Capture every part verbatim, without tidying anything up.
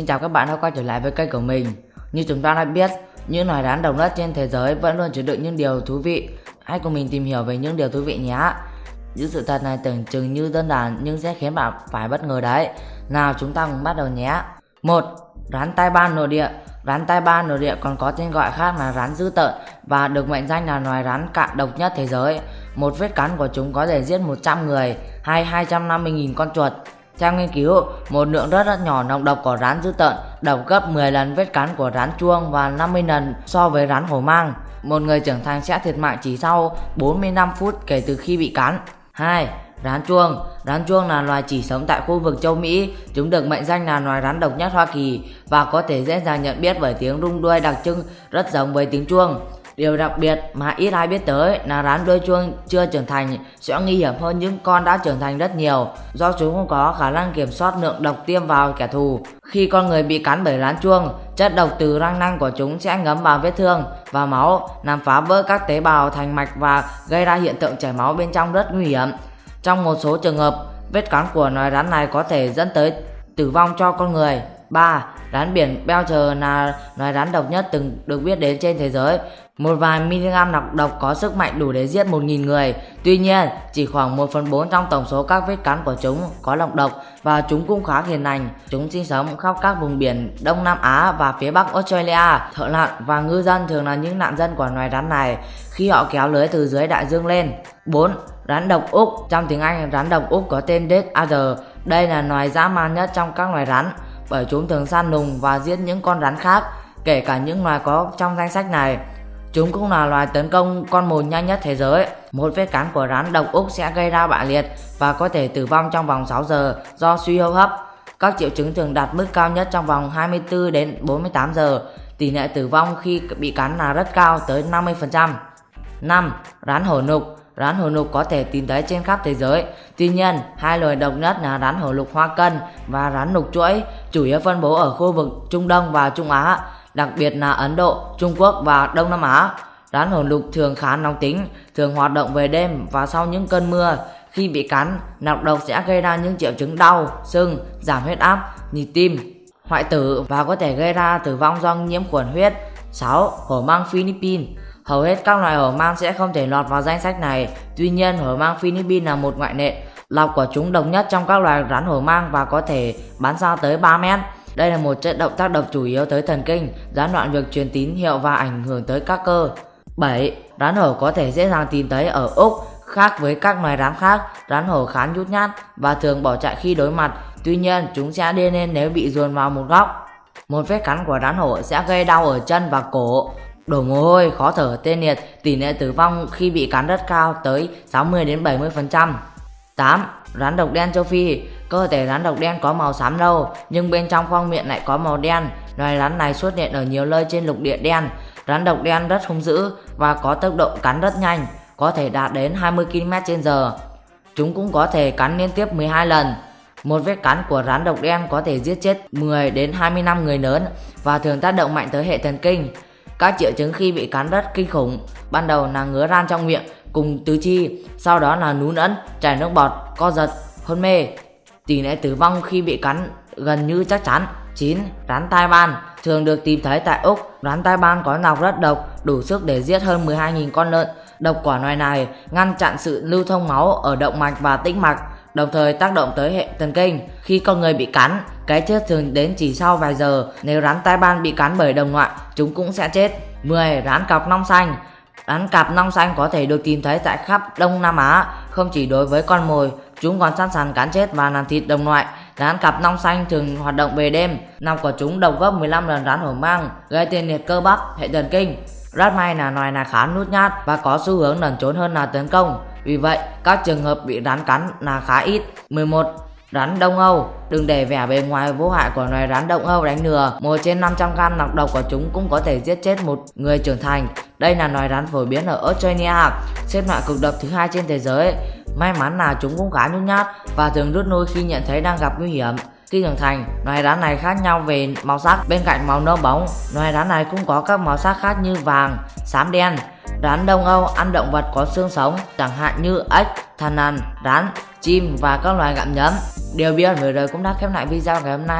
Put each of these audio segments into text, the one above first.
chào các bạn đã quay trở lại với kênh của mình. Như chúng ta đã biết, những loài rắn độc nhất trên thế giới vẫn luôn chứa đựng những điều thú vị. Hãy cùng mình tìm hiểu về những điều thú vị nhé. Những sự thật này tưởng chừng như đơn giản nhưng sẽ khiến bạn phải bất ngờ đấy. Nào chúng ta cùng bắt đầu nhé. một. Rắn tai ban nội địa. Rắn tai ban nội địa còn có tên gọi khác là rắn dữ tợn và được mệnh danh là loài rắn cạn độc nhất thế giới. Một vết cắn của chúng có thể giết một trăm người hay hai trăm năm mươi nghìn con chuột. Theo nghiên cứu, một lượng rất rất nhỏ nọc độc của rắn dữ tợn độc gấp mười lần vết cắn của rắn chuông và năm mươi lần so với rắn hổ mang. Một người trưởng thành sẽ thiệt mạng chỉ sau bốn mươi lăm phút kể từ khi bị cắn. hai. Rắn chuông. Rắn chuông là loài chỉ sống tại khu vực châu Mỹ. Chúng được mệnh danh là loài rắn độc nhất Hoa Kỳ và có thể dễ dàng nhận biết bởi tiếng rung đuôi đặc trưng rất giống với tiếng chuông. Điều đặc biệt mà ít ai biết tới là rắn đuôi chuông chưa trưởng thành sẽ nguy hiểm hơn những con đã trưởng thành rất nhiều, do chúng không có khả năng kiểm soát lượng độc tiêm vào kẻ thù. Khi con người bị cắn bởi rắn chuông, chất độc từ răng nanh của chúng sẽ ngấm vào vết thương và máu, làm phá vỡ các tế bào thành mạch và gây ra hiện tượng chảy máu bên trong rất nguy hiểm. Trong một số trường hợp, vết cắn của loài rắn này có thể dẫn tới tử vong cho con người. ba. Rắn biển Belcher là loài rắn độc nhất từng được biết đến trên thế giới. Một vài mg nọc độc có sức mạnh đủ để giết một nghìn người. Tuy nhiên, chỉ khoảng một phần bốn trong tổng số các vết cắn của chúng có nọc độc và chúng cũng khá hiền lành. Chúng sinh sống khắp các vùng biển Đông Nam Á và phía Bắc Australia. Thợ lặn và ngư dân thường là những nạn nhân của loài rắn này khi họ kéo lưới từ dưới đại dương lên. bốn. Rắn độc Úc. Trong tiếng Anh, rắn độc Úc có tên Death Adder. Đây là loài dã man nhất trong các loài rắn bởi chúng thường săn lùng và giết những con rắn khác, kể cả những loài có trong danh sách này. Chúng cũng là loài tấn công con mồi nhanh nhất thế giới. Một vết cắn của rắn độc Úc sẽ gây ra bại liệt và có thể tử vong trong vòng sáu giờ do suy hô hấp. Các triệu chứng thường đạt mức cao nhất trong vòng hai mươi tư đến bốn mươi tám giờ. Tỷ lệ tử vong khi bị cắn là rất cao, tới năm mươi phần trăm. năm. Rắn hổ nục. Rắn hổ nục có thể tìm thấy trên khắp thế giới. Tuy nhiên, hai loài độc nhất là rắn hổ nục Hoa Cân và rắn nục chuỗi, chủ yếu phân bố ở khu vực Trung Đông và Trung Á, đặc biệt là Ấn Độ, Trung Quốc và Đông Nam Á. Rắn hổ nục thường khá nóng tính, thường hoạt động về đêm và sau những cơn mưa. Khi bị cắn, nọc độc sẽ gây ra những triệu chứng đau, sưng, giảm huyết áp, nhịp tim, hoại tử và có thể gây ra tử vong do nhiễm khuẩn huyết. sáu. Hổ mang Philippines. Hầu hết các loài hổ mang sẽ không thể lọt vào danh sách này. Tuy nhiên, hổ mang Philippines là một ngoại lệ. Lọc của chúng độc nhất trong các loài rắn hổ mang và có thể bắn xa tới ba mét. Đây là một chất độc tác động chủ yếu tới thần kinh, gián đoạn việc truyền tín hiệu và ảnh hưởng tới các cơ. bảy. Rắn hổ có thể dễ dàng tìm thấy ở Úc. Khác với các loài rắn khác, rắn hổ khá nhút nhát và thường bỏ chạy khi đối mặt. Tuy nhiên, chúng sẽ điên lên nếu bị dồn vào một góc. Một vết cắn của rắn hổ sẽ gây đau ở chân và cổ, đổ mồ hôi, khó thở, tê liệt. Tỷ lệ tử vong khi bị cắn rất cao, tới sáu mươi đến bảy mươi phần trăm. tám. Rắn độc đen châu Phi. Cơ thể rắn độc đen có màu xám nâu, nhưng bên trong khoang miệng lại có màu đen. Loài rắn này xuất hiện ở nhiều nơi trên lục địa đen. Rắn độc đen rất hung dữ và có tốc độ cắn rất nhanh, có thể đạt đến hai mươi ki lô mét trên giờ. Chúng cũng có thể cắn liên tiếp mười hai lần. Một vết cắn của rắn độc đen có thể giết chết mười đến hai mươi lăm người lớn và thường tác động mạnh tới hệ thần kinh. Các triệu chứng khi bị cắn rất kinh khủng. Ban đầu là ngứa ran trong miệng cùng tứ chi, sau đó là nún ấn, chảy nước bọt, co giật, hôn mê. Tỷ lệ tử vong khi bị cắn gần như chắc chắn. chín. Rắn tai ban. Thường được tìm thấy tại Úc. Rắn tai ban có nọc rất độc, đủ sức để giết hơn mười hai nghìn con lợn. Độc của loài này ngăn chặn sự lưu thông máu ở động mạch và tĩnh mạch, đồng thời tác động tới hệ thần kinh. Khi con người bị cắn, cái chết thường đến chỉ sau vài giờ. Nếu rắn tai ban bị cắn bởi đồng loại, chúng cũng sẽ chết. mười. Rắn cặp nong xanh. Rắn cặp nong xanh có thể được tìm thấy tại khắp Đông Nam Á. Không chỉ đối với con mồi, chúng còn sẵn sàng cắn chết và làm thịt đồng loại. Rắn cặp nong xanh thường hoạt động về đêm. Nọc của chúng độc gấp mười lăm lần rắn hổ mang, gây tê liệt cơ bắp, hệ thần kinh. Rất may là loài này khá nhút nhát và có xu hướng lẩn trốn hơn là tấn công. Vì vậy, các trường hợp bị rắn cắn là khá ít. mười một. Rắn Đông Âu. Đừng để vẻ bề ngoài vô hại của loài rắn Đông Âu đánh lừa. Một trên năm trăm gam nọc độc của chúng cũng có thể giết chết một người trưởng thành. Đây là loài rắn phổ biến ở Australia, xếp loại cực độc thứ hai trên thế giới. May mắn là chúng cũng khá nhút nhát và thường rút lui khi nhận thấy đang gặp nguy hiểm. Khi trưởng thành, loài rắn này khác nhau về màu sắc. Bên cạnh màu nâu bóng, loài rắn này cũng có các màu sắc khác như vàng, xám đen. Rắn Đông Âu ăn động vật có xương sống, chẳng hạn như ếch, thằn lằn, rắn, chim và các loài gặm nhấm. Điều bí ẩn vừa rồi cũng đã khép lại video ngày hôm nay.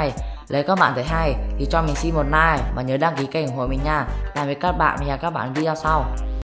Nếu các bạn thấy hay thì cho mình xin một like và nhớ đăng ký kênh ủng hộ mình nha. Tạm biệt các bạn và hẹn các bạn video sau.